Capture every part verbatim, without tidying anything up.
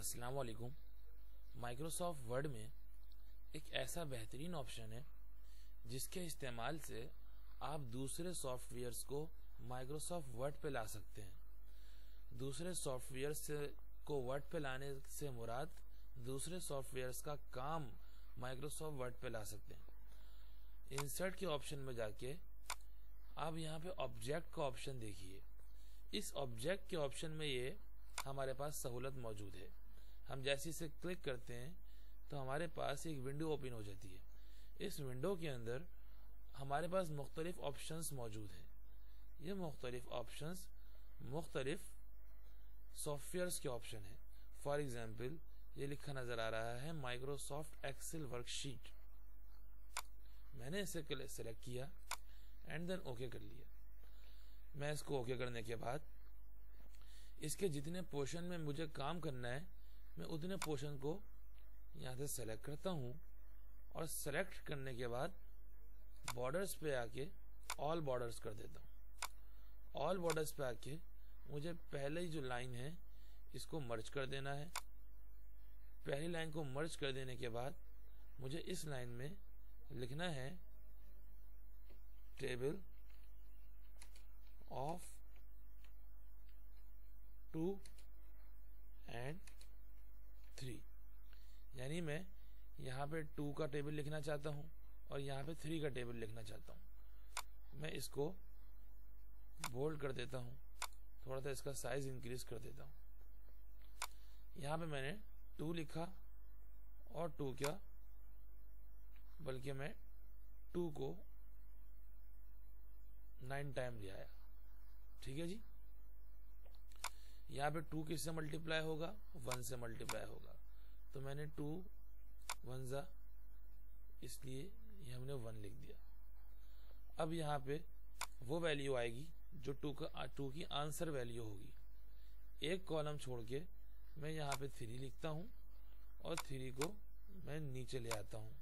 अस्सलाम वालेकुम। Microsoft word में एक ऐसा बेहतरीन ऑप्शन है जिसके इस्तेमाल से आप दूसरे सॉफ्टवेयर्स को माइक्रोसॉफ्ट वर्ड पे ला सकते हैं। दूसरे सॉफ्टवेयर्स से को वर्ड पे लाने से मुराद दूसरे सॉफ्टवेयर्स का काम माइक्रोसॉफ्ट वर्ड पे ला सकते हैं। इंसर्ट के ऑप्शन में जाके आप यहाँ पे ऑब्जेक्ट का ऑप्शन देखिए। इस ऑब्जेक्ट के ऑप्शन में ये हमारे पास सहूलत मौजूद है। हम जैसे इसे क्लिक करते हैं तो हमारे पास एक विंडो ओपन हो जाती है। इस विंडो के अंदर हमारे पास मुख्तलिफ ऑप्शंस मौजूद हैं। ये मुख्तलिफ ऑप्शंस मुख्तलिफ सॉफ्टवेयर्स के ऑप्शन हैं। फॉर एग्जाम्पल ये लिखा नजर आ रहा है माइक्रोसॉफ्ट एक्सेल वर्कशीट। मैंने इसे सेलेक्ट किया एंड देन ओके कर लिया। मैं इसको ओके करने के बाद इसके जितने पोर्शन में मुझे काम करना है मैं उतने पोर्शन को यहाँ से सेलेक्ट करता हूँ और सेलेक्ट करने के बाद बॉर्डर्स पे आके ऑल बॉर्डर्स कर देता हूँ। ऑल बॉर्डर्स पे आके मुझे पहले ही जो लाइन है इसको मर्ज कर देना है। पहली लाइन को मर्ज कर देने के बाद मुझे इस लाइन में लिखना है table of two and three, यानी मैं यहाँ पे टू का टेबल लिखना चाहता हूँ और यहाँ पे थ्री का टेबल लिखना चाहता हूँ। मैं इसको बोल्ड कर देता हूँ, थोड़ा सा इसका साइज इंक्रीज कर देता हूँ। यहाँ पे मैंने टू लिखा और टू क्या बल्कि मैं टू को नाइन टाइम ले आया। ठीक है जी। यहाँ पे टू किससे मल्टीप्लाई होगा, वन से मल्टीप्लाई होगा। तो मैंने टू वन जा इसलिए ये हमने वन लिख दिया। अब यहाँ पे वो वैल्यू आएगी जो टू का टू की आंसर वैल्यू होगी। एक कॉलम छोड़ के मैं यहाँ पे थ्री लिखता हूँ और थ्री को मैं नीचे ले आता हूँ।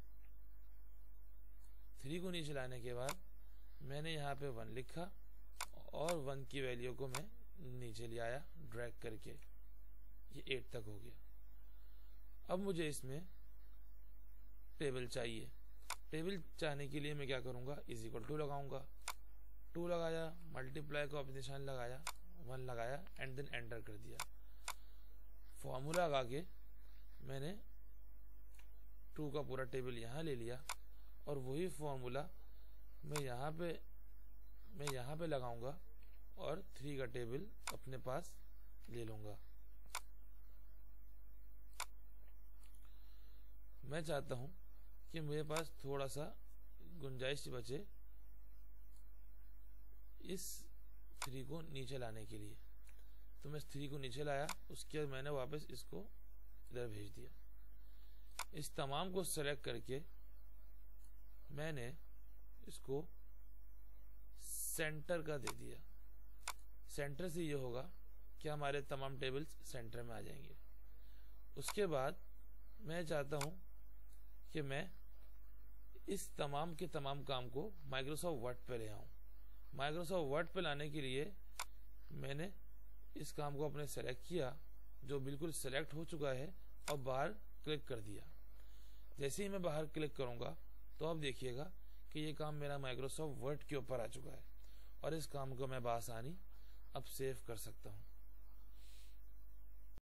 थ्री को नीचे लाने के बाद मैंने यहाँ पे वन लिखा और वन की वैल्यू को मैं नीचे ले आया ड्रैग करके, ये एट तक हो गया। अब मुझे इसमें टेबल चाहिए। टेबल चाहने के लिए मैं क्या करूंगा, इज इक्वल टू लगाऊंगा। टू लगाया, मल्टीप्लाई का निशान लगाया, वन लगाया एंड देन एंटर कर दिया। फॉर्मूला लगा के मैंने टू का पूरा टेबल यहाँ ले लिया और वही फॉर्मूला मैं यहाँ पे मैं यहाँ पे लगाऊंगा और थ्री का टेबल अपने पास ले लूंगा। मैं चाहता हूं कि मेरे पास थोड़ा सा गुंजाइश बचे इस थ्री को नीचे लाने के लिए। तो मैं थ्री को नीचे लाया, उसके बाद मैंने वापस इसको इधर भेज दिया। इस तमाम को सेलेक्ट करके मैंने इसको सेंटर का दे दिया। सेंटर से ये होगा कि हमारे तमाम टेबल्स सेंटर में आ जाएंगे। उसके बाद मैं चाहता हूं कि मैं इस तमाम के तमाम काम को माइक्रोसॉफ्ट वर्ड पे ले आऊं। माइक्रोसॉफ्ट वर्ड पे लाने के लिए मैंने इस काम को अपने सेलेक्ट किया जो बिल्कुल सेलेक्ट हो चुका है और बाहर क्लिक कर दिया। जैसे ही मैं बाहर क्लिक करूंगा तो आप देखिएगा कि ये काम मेरा माइक्रोसॉफ्ट वर्ड के ऊपर आ चुका है और इस काम को मैं बासानी अब सेव कर सकता हूं।